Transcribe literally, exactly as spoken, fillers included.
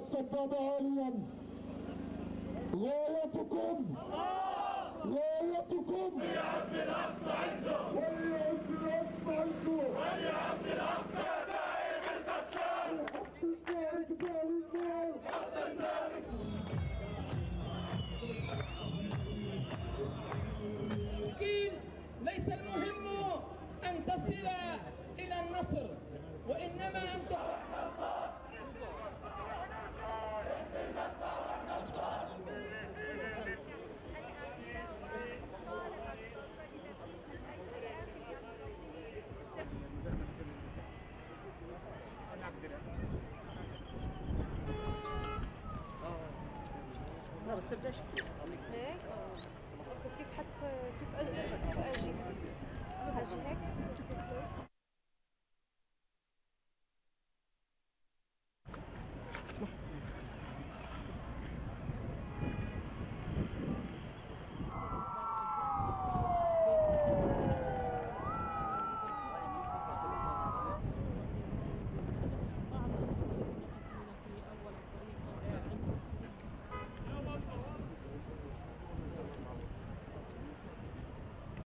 السبابة عاليا. رايتكم رايتكم ولعبد الأقصى عزه، ولعبد الأقصى عزه، ولعبد الأقصى دائم الكسار، حط النار كبار النار، حط النار. ليس المهم أن تصل إلى النصر، وإنما أن تقوم. لا بس ترجعش هيك. كيف حت كيف اجي اجي هيك.